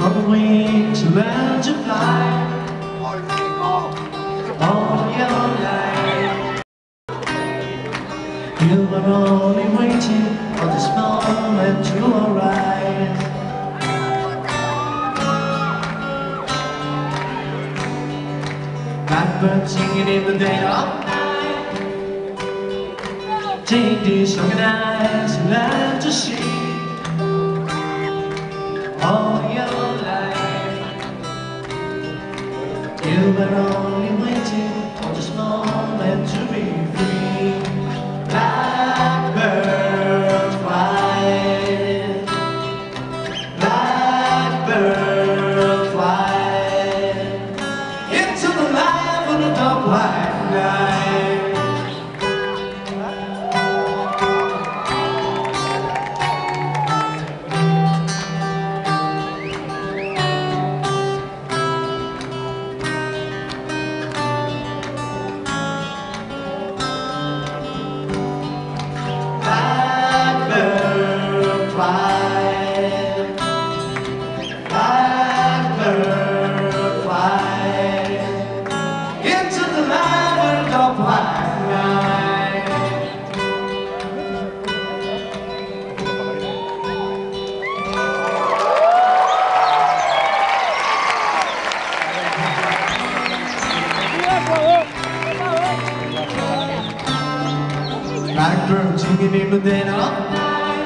broken wings, learn to fly. All your life, you were only waiting for this moment to arise. Blackbird singing in the dead of night. Take these looking eyes and learn to see. All your life, you were only waiting for this moment to be free. Blackbird fly, blackbird fly into the light of the dark white night. Blackbird fly into the light of white night. Blackbird singing in the dead of night.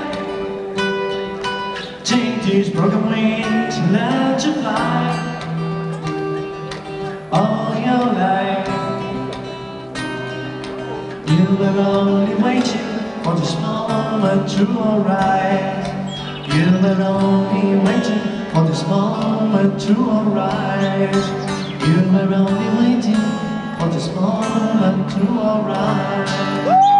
Take these broken wings and learn to fly. All your life, you were only waiting for this moment to arise. You were only waiting for this moment to arise. You were only waiting for this moment to arise.